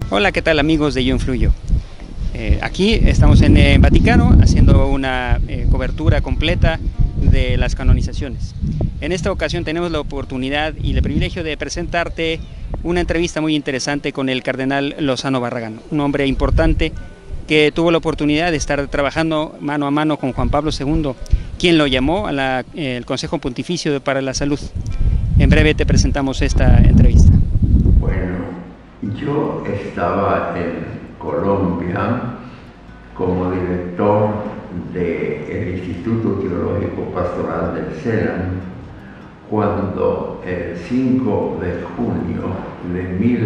Hola, ¿qué tal amigos de Yo Influyo? Aquí estamos en Vaticano haciendo una cobertura completa de las canonizaciones. En esta ocasión tenemos la oportunidad y el privilegio de presentarte una entrevista muy interesante con el cardenal Lozano Barragán, un hombre importante que tuvo la oportunidad de estar trabajando mano a mano con Juan Pablo II, quien lo llamó al Consejo Pontificio para la Salud. En breve te presentamos esta entrevista. Bueno, yo estaba en Colombia como director del Instituto Teológico Pastoral del CELAM cuando el 5 de junio de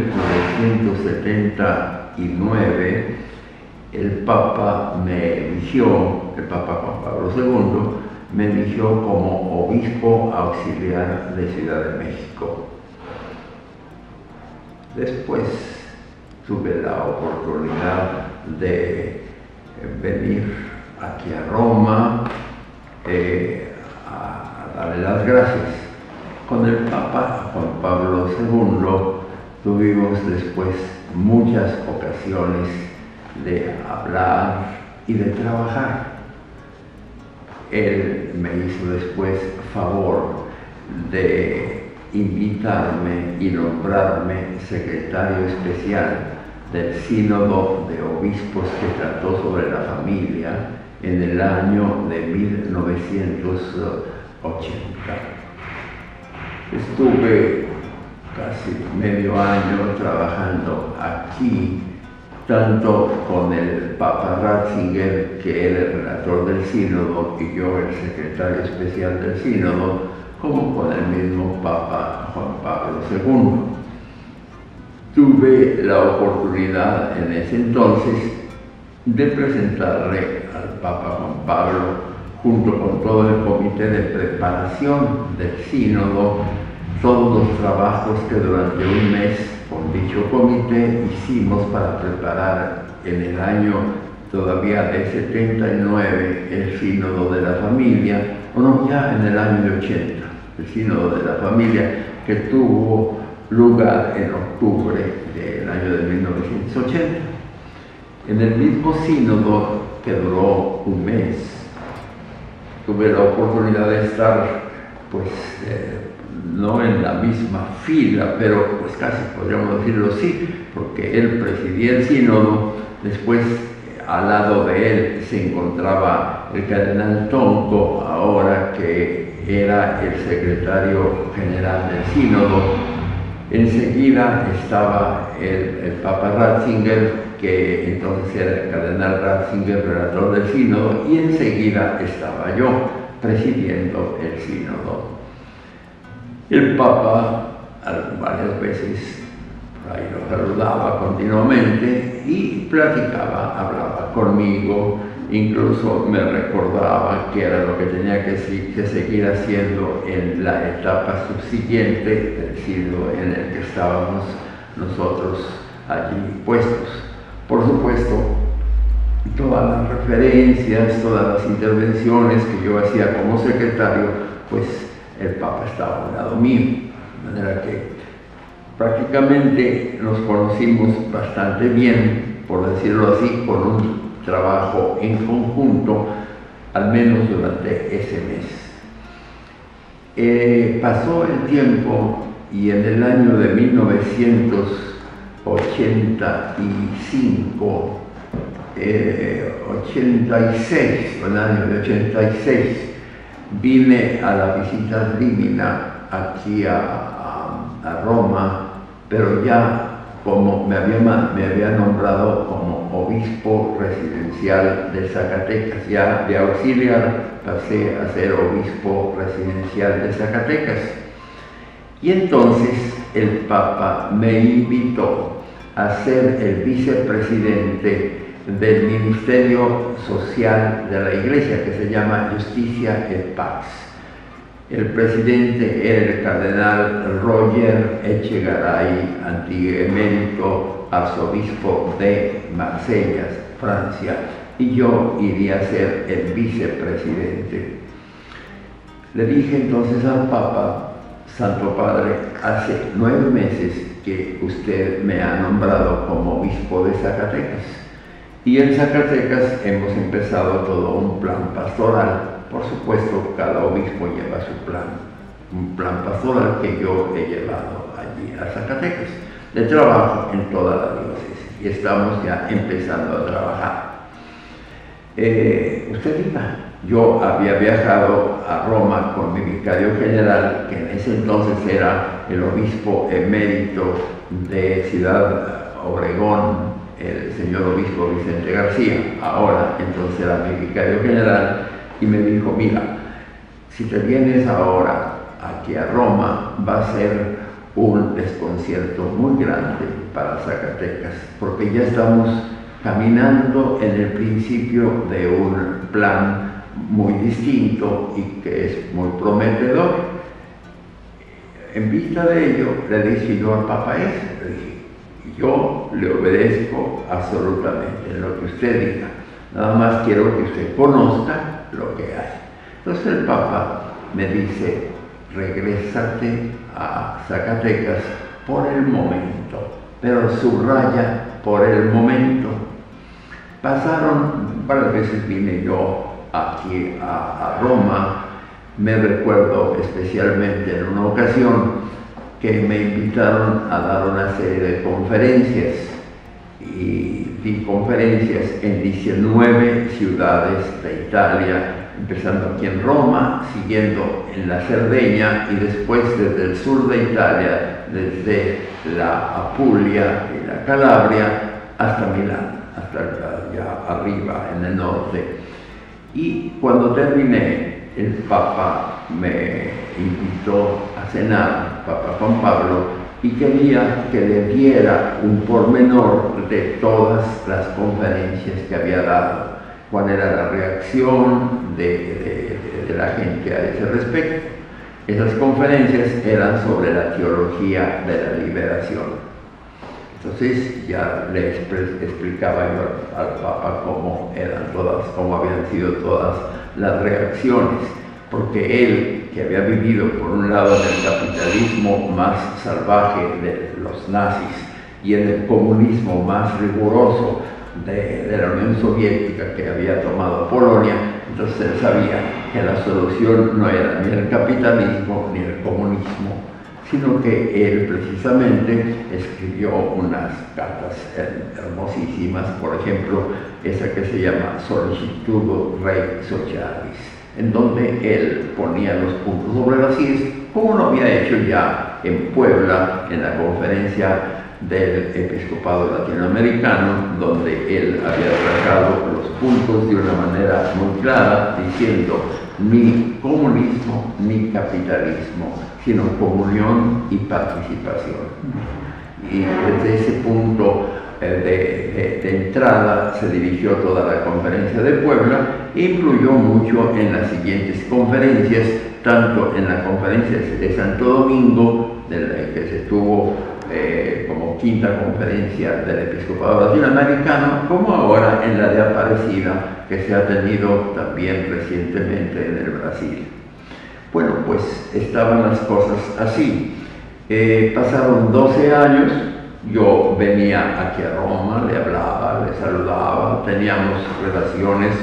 1979 el Papa Juan Pablo II, me eligió como obispo auxiliar de Ciudad de México. Después tuve la oportunidad de venir aquí a Roma a darle las gracias. Con el Papa Juan Pablo II tuvimos después muchas ocasiones de hablar y de trabajar. Él me hizo después favor de invitarme y nombrarme secretario especial del Sínodo de Obispos que trató sobre la familia en el año de 1980. Estuve casi medio año trabajando aquí, tanto con el Papa Ratzinger, que era el relator del Sínodo, y yo el secretario especial del Sínodo, como con el mismo Papa Juan Pablo II. Tuve la oportunidad en ese entonces de presentarle al Papa Juan Pablo, junto con todo el comité de preparación del Sínodo, todos los trabajos que durante un mes con dicho comité hicimos para preparar en el año todavía de 79 el Sínodo de la Familia, o no, ya en el año de 80, el Sínodo de la Familia, que tuvo lugar en octubre del año de 1980. En el mismo sínodo, que duró un mes, tuve la oportunidad de estar, pues, no en la misma fila, pero pues casi podríamos decirlo así, porque él presidía el sínodo. Después, al lado de él se encontraba el cardenal Tonco, ahora que era el secretario general del sínodo. Enseguida estaba el Papa Ratzinger, que entonces era el cardenal Ratzinger, relator del sínodo, y enseguida estaba yo presidiendo el sínodo. El Papa varias veces ahí lo saludaba continuamente y platicaba, hablaba conmigo, incluso me recordaba qué era lo que tenía que seguir haciendo en la etapa subsiguiente del siglo en el que estábamos nosotros allí puestos. Por supuesto, todas las referencias, todas las intervenciones que yo hacía como secretario, pues el Papa estaba al lado mío, de manera que prácticamente nos conocimos bastante bien, por decirlo así, con un trabajo en conjunto, al menos durante ese mes. Pasó el tiempo y en el año de 1985, 86, el año de 86, vine a la visita divina aquí a Roma, pero ya como me había nombrado como obispo residencial de Zacatecas, ya de auxiliar pasé a ser obispo residencial de Zacatecas. Y entonces el Papa me invitó a ser el vicepresidente del Ministerio Social de la Iglesia, que se llama Justicia et Pax. El presidente era el cardenal Roger Echegaray, emérito arzobispo de Marsella, Francia, y yo iría a ser el vicepresidente. Le dije entonces al Papa: Santo Padre, hace 9 meses que usted me ha nombrado como obispo de Zacatecas. Y en Zacatecas hemos empezado todo un plan pastoral. Por supuesto, cada obispo lleva su plan, un plan pastoral que yo he llevado allí a Zacatecas, de trabajo en toda la diócesis. Y estamos ya empezando a trabajar. Usted diga, yo había viajado a Roma con mi vicario general, que en ese entonces era el obispo emérito de Ciudad Obregón, el señor obispo Vicente García, ahora entonces era mi vicario general, y me dijo, mira, si te vienes ahora aquí a Roma, va a ser un desconcierto muy grande para Zacatecas, porque ya estamos caminando en el principio de un plan muy distinto y que es muy prometedor. En vista de ello, le dije yo al Papa le dije, yo le obedezco absolutamente en lo que usted diga, nada más quiero que usted conozca lo que hay. Entonces el Papa me dice, regrésate a Zacatecas por el momento, pero subraya por el momento. Pasaron, varias veces vine yo aquí a Roma, me recuerdo especialmente en una ocasión que me invitaron a dar una serie de conferencias y di conferencias en 19 ciudades de Italia, empezando aquí en Roma, siguiendo en la Cerdeña y después desde el sur de Italia, desde la Apulia y la Calabria hasta Milán, hasta allá arriba en el norte. Y cuando terminé, el Papa me invitó a cenar, Papa Juan Pablo, y quería que le diera un pormenor de todas las conferencias que había dado, cuál era la reacción de la gente a ese respecto. Esas conferencias eran sobre la teología de la liberación. Entonces ya le explicaba yo al Papa cómo habían sido todas las reacciones, porque él, que había vivido por un lado en el capitalismo más salvaje de los nazis y en el comunismo más riguroso de la Unión Soviética que había tomado Polonia, entonces él sabía que la solución no era ni el capitalismo ni el comunismo, sino que él precisamente escribió unas cartas hermosísimas, por ejemplo, esa que se llama Sollicitudo Rei Socialis, en donde él ponía los puntos sobre las IES, como lo había hecho ya en Puebla, en la conferencia del Episcopado Latinoamericano, donde él había trazado los puntos de una manera muy clara, diciendo ni comunismo ni capitalismo, sino comunión y participación. Y desde ese punto de entrada se dirigió toda la conferencia de Puebla e influyó mucho en las siguientes conferencias, tanto en la conferencia de Santo Domingo, de la que se tuvo como quinta conferencia del Episcopado Latinoamericano, como ahora en la de Aparecida, que se ha tenido también recientemente en el Brasil. Bueno, pues estaban las cosas así. Pasaron 12 años, yo venía aquí a Roma, le hablaba, le saludaba, teníamos relaciones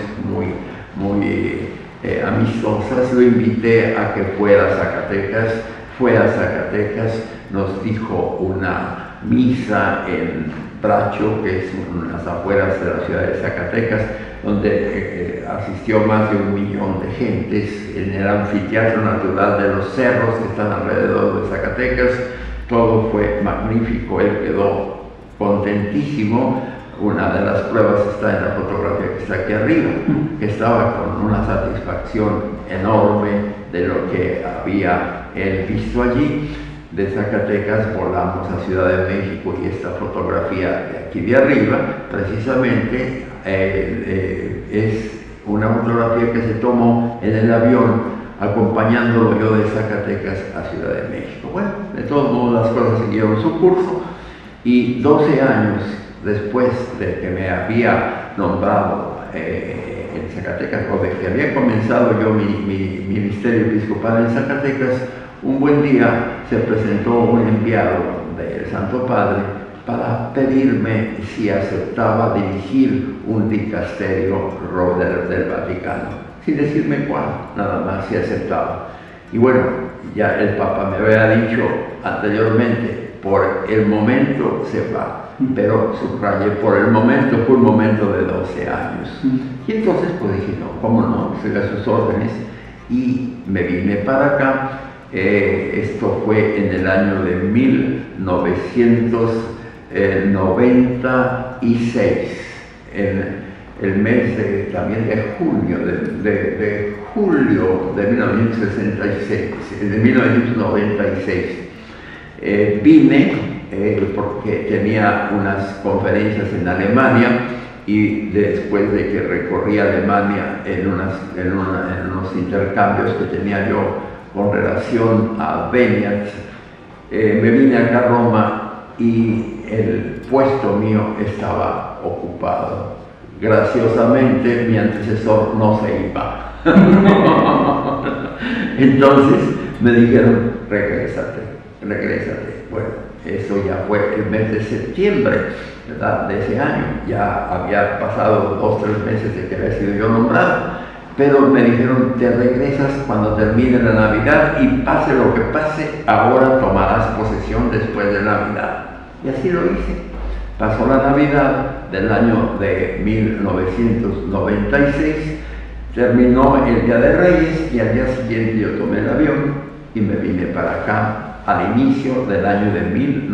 muy amistosas, lo invité a que fuera a Zacatecas, fue a Zacatecas, nos dijo una misa en Bracho, que es unas afueras de la ciudad de Zacatecas, donde asistió más de 1 millón de gentes en el anfiteatro natural de los cerros que están alrededor de Zacatecas. Todo fue magnífico, él quedó contentísimo. Una de las pruebas está en la fotografía que está aquí arriba, que estaba con una satisfacción enorme de lo que había él visto allí. De Zacatecas volamos a Ciudad de México y esta fotografía de aquí de arriba precisamente es una fotografía que se tomó en el avión acompañándolo yo de Zacatecas a Ciudad de México. Bueno, de todos modos las cosas siguieron su curso y 12 años después de que me había nombrado en Zacatecas, o de que había comenzado yo mi ministerio episcopal en Zacatecas, un buen día se presentó un enviado del Santo Padre para pedirme si aceptaba dirigir un dicasterio del Vaticano, sin decirme cuál, nada más si aceptaba. Y bueno, ya el Papa me había dicho anteriormente, por el momento se va, pero subrayé, por el momento fue un momento de 12 años. Y entonces pues dije, no, cómo no, estoy a sus órdenes, y me vine para acá. Esto fue en el año de 1996, en el mes también de junio, de julio de 1966, de 1996. Vine porque tenía unas conferencias en Alemania, y después de que recorrí Alemania en unos intercambios que tenía yo con relación a Beniat, me vine acá a Roma y el puesto mío estaba ocupado. Graciosamente mi antecesor no se iba. Entonces me dijeron, regrésate. Bueno, eso ya fue el mes de septiembre, ¿verdad?, de ese año. Ya había pasado 2 o 3 meses de que había sido yo nombrado, pero me dijeron, te regresas cuando termine la Navidad y pase lo que pase, ahora tomarás posesión después de Navidad. Y así lo hice. Pasó la Navidad del año de 1996, terminó el Día de Reyes y al día siguiente yo tomé el avión y me vine para acá al inicio del año de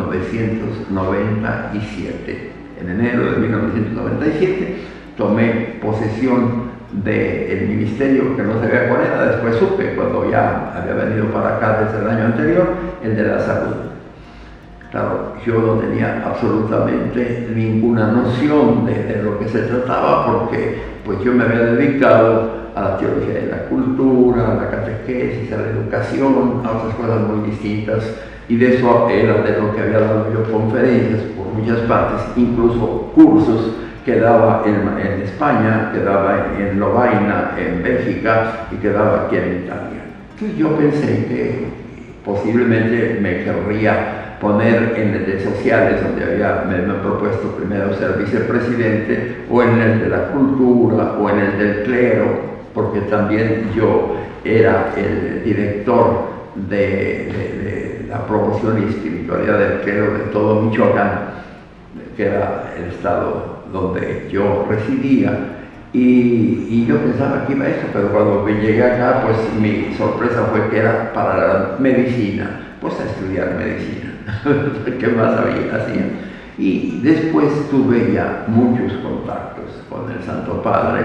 1997. En enero de 1997 tomé posesión del ministerio que no sabía cuál era, después supe cuando ya había venido para acá desde el año anterior, el de la salud. Claro, yo no tenía absolutamente ninguna noción de lo que se trataba, porque pues yo me había dedicado a la teología de la cultura, a la catequesis, a la educación, a otras cosas muy distintas, y de eso era de lo que había dado yo conferencias por muchas partes, incluso cursos que daba en España, que daba en Lovaina, en Bélgica, y que daba aquí en Italia. Entonces yo pensé que posiblemente me querría poner en el de sociales, donde me han propuesto primero ser vicepresidente, o en el de la cultura, o en el del clero, porque también yo era el director de la promoción y espiritualidad del clero de todo Michoacán, que era el estado donde yo residía, y yo pensaba que iba a eso, pero cuando me llegué acá, pues mi sorpresa fue que era para la medicina, pues a estudiar medicina. ¿Qué más hacía? Y después tuve ya muchos contactos con el Santo Padre,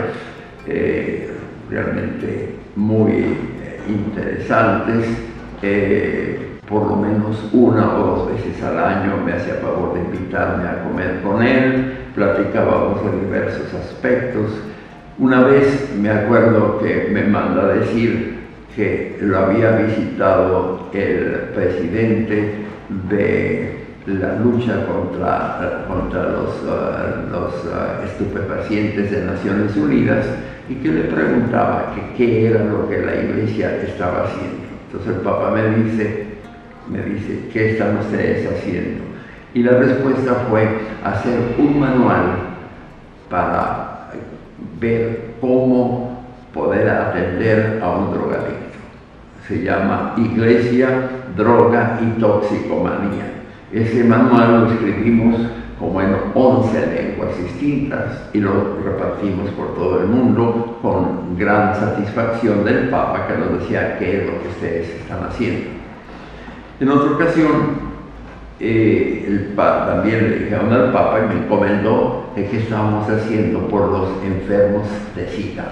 realmente muy interesantes. Por lo menos 1 o 2 veces al año me hacía favor de invitarme a comer con él, platicábamos de diversos aspectos. Una vez me acuerdo que me manda a decir que lo había visitado el presidente de la lucha contra los estupefacientes de Naciones Unidas, y que le preguntaba que qué era lo que la Iglesia estaba haciendo. Entonces el Papa me dice, ¿qué están ustedes haciendo? Y la respuesta fue hacer un manual para ver cómo poder atender a un drogadicto. Se llama Iglesia, Droga y Toxicomanía. Ese manual lo escribimos como en 11 lenguas distintas y lo repartimos por todo el mundo con gran satisfacción del Papa, que nos decía qué es lo que ustedes están haciendo. En otra ocasión, también le dijeron al Papa y me encomendó de qué estábamos haciendo por los enfermos de SIDA.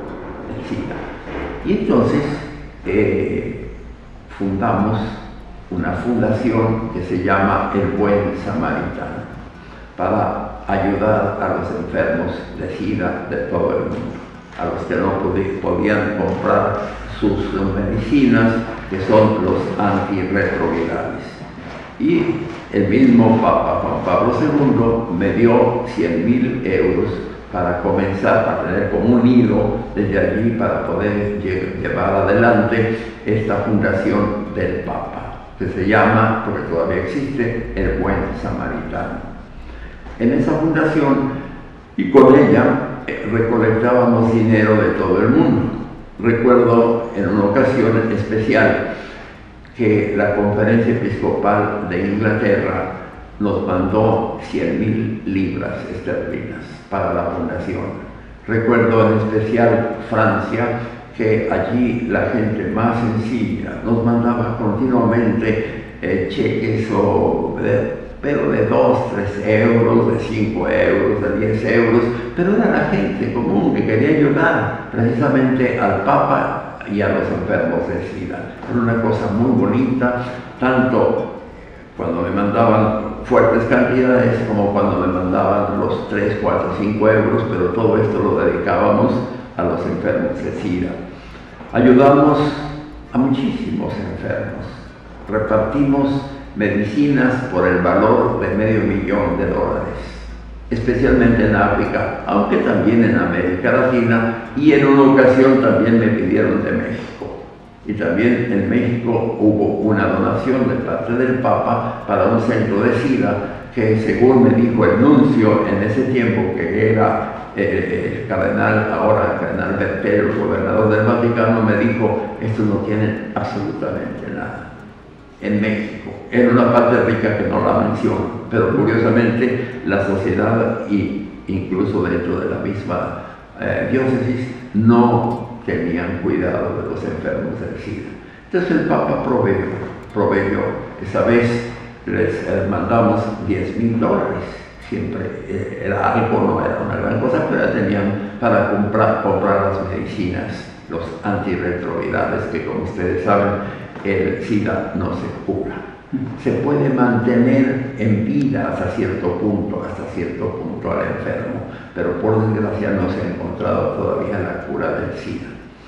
Y entonces fundamos una fundación que se llama El Buen Samaritano, para ayudar a los enfermos de SIDA de todo el mundo, a los que no podían comprar sus medicinas, que son los antirretrovirales. Y el mismo Papa Juan Pablo II me dio 100.000 euros para comenzar a tener como un hilo desde allí para poder llevar adelante esta fundación del Papa. que se llama, porque todavía existe, el Buen Samaritano. En esa fundación y con ella recolectábamos dinero de todo el mundo. Recuerdo en una ocasión especial que la Conferencia Episcopal de Inglaterra nos mandó 100.000 libras esterlinas para la fundación. Recuerdo en especial Francia, que allí la gente más sencilla nos mandaba continuamente cheques pero de 2, 3 euros, de 5 euros, de 10 euros, pero era la gente común que quería ayudar precisamente al Papa y a los enfermos de SIDA. Era una cosa muy bonita, tanto cuando me mandaban fuertes cantidades como cuando me mandaban los 3, 4, 5 euros, pero todo esto lo dedicábamos a los enfermos de SIDA. Ayudamos a muchísimos enfermos, repartimos medicinas por el valor de $500,000, especialmente en África, aunque también en América Latina, y en una ocasión también me pidieron de México. Y también en México hubo una donación de parte del Papa para un centro de SIDA que, según me dijo el nuncio en ese tiempo, que era el cardenal, ahora el cardenal Bertero, el gobernador del Vaticano, me dijo: esto no tiene absolutamente nada. En México, era una parte rica que no la menciono, pero curiosamente la sociedad, incluso dentro de la misma diócesis, no tenían cuidado de los enfermos del SIDA. Entonces el Papa proveyó. Esa vez les mandamos $10,000. Siempre era algo, no era una gran cosa, pero tenían para comprar las medicinas, los antirretrovirales, que, como ustedes saben, el SIDA no se cura. Se puede mantener en vida hasta cierto punto al enfermo, pero por desgracia no se ha encontrado todavía la cura del SIDA.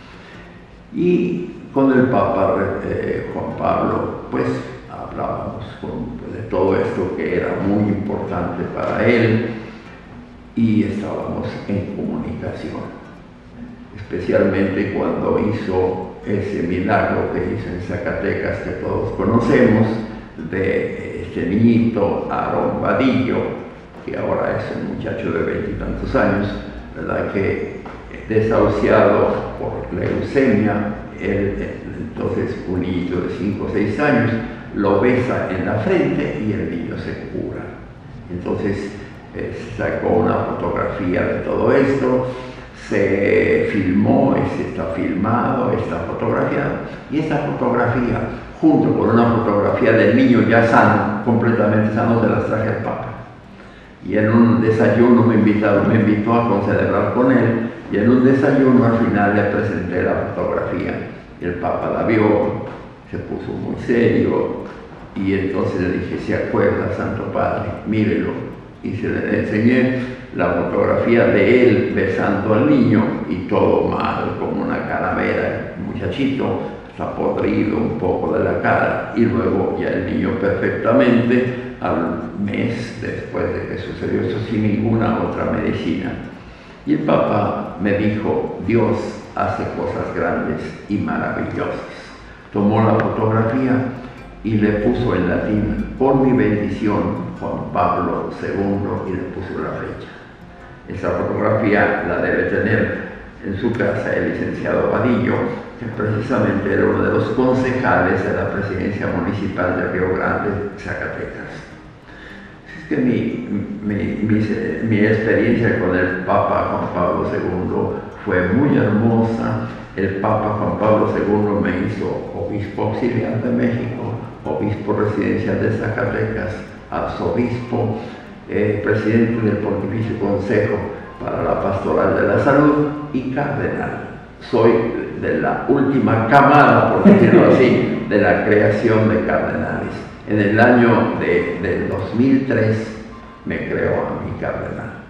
Y con el Papa Juan Pablo, pues hablábamos de todo esto que era muy importante para él, y estábamos en comunicación, especialmente cuando hizo ese milagro que hizo en Zacatecas, que todos conocemos, de este niñito Aarón Vadillo, que ahora es un muchacho de 20 y tantos años, ¿verdad?, que desahuciado por leucemia, entonces un niñito de 5 o 6 años, lo besa en la frente y el niño se cura. Entonces sacó una fotografía de todo esto, se filmó, está filmado, está fotografiado, y esta fotografía, junto con una fotografía del niño ya sano, completamente sano, se las traje al Papa. Y en un desayuno me invitó a concelebrar con él, y en un desayuno al final le presenté la fotografía. Y el Papa la vio, se puso muy serio, y entonces le dije: ¿se acuerda, Santo Padre? Mírelo. Y se le enseñé la fotografía de él besando al niño, y todo mal, como una calavera, el muchachito está podrido un poco de la cara, y luego ya el niño perfectamente al mes después de que sucedió eso, sin ninguna otra medicina. Y el Papa me dijo: Dios hace cosas grandes y maravillosas. Tomó la fotografía y le puso en latín: por mi bendición, Juan Pablo II, y le puso la fecha. Esa fotografía la debe tener en su casa el licenciado Vadillo, que precisamente era uno de los concejales de la presidencia municipal de Río Grande, Zacatecas. Es que mi experiencia con el Papa Juan Pablo II fue muy hermosa. El Papa Juan Pablo II me hizo obispo auxiliar de México, obispo residencial de Zacatecas, arzobispo, presidente del Pontificio Consejo para la Pastoral de la Salud y cardenal. Soy de la última camada, por decirlo así, de la creación de cardenales. En el año del 2003 me creó a mi cardenal.